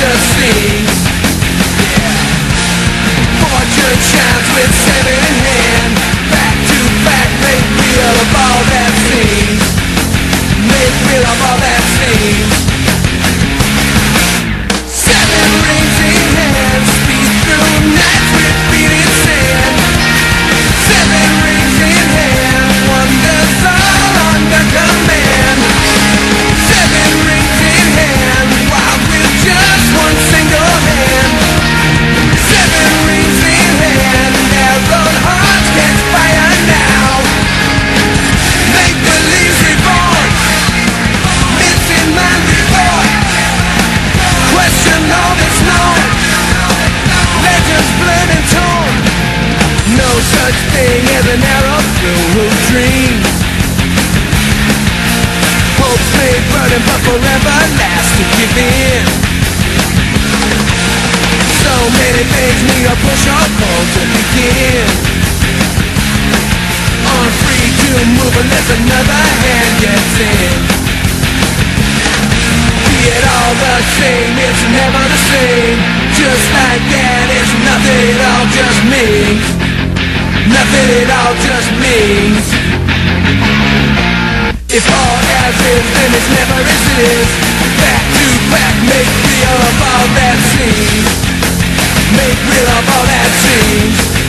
just seems. Fortune shines with seven in hand. Back to back, make real of all that seems. Make real of all that seems. Seven rings in hand, speed through nights with beating sand. Seven rings in hand, wonders all under command. Seven rings in hand, wild with just one single hand. Seven rings in hand, narrowed hearts catch fire now. Make believe reborn, missing mind reborn. Question all that's known, legends blurred and torn. No such thing as an arrow through dreams. Hopes may burden but forever last to give in. So many things need a push or pull to begin. Unfree to move unless another hand gets in. Be it all the same, it's never the same. Just like that, it's nothing, it all just means. Nothing, it all just means. If all as is, then it's never as it is. Back to back, make real of all that seems. Make real of all that seems.